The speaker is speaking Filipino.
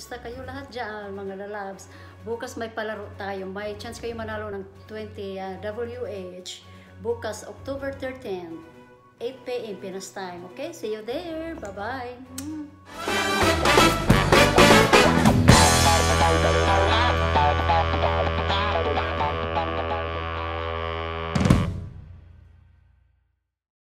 Kumusta kayo lahat dyan, mga lalabs? Bukas may palaro tayo. May chance kayo manalo ng 20 WH. Bukas, October 13, 8 p.m. Pinas time. Okay? See you there. Bye-bye.